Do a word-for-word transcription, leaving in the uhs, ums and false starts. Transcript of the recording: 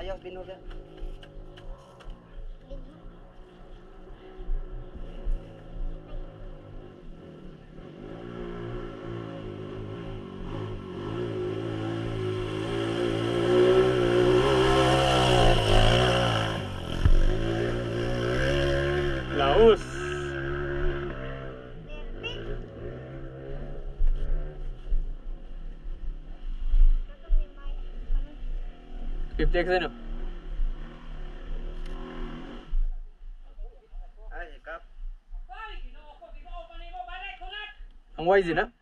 Ayos, binur ya. Laos. fifty x ano? Ay, kap. Ang Y Z na?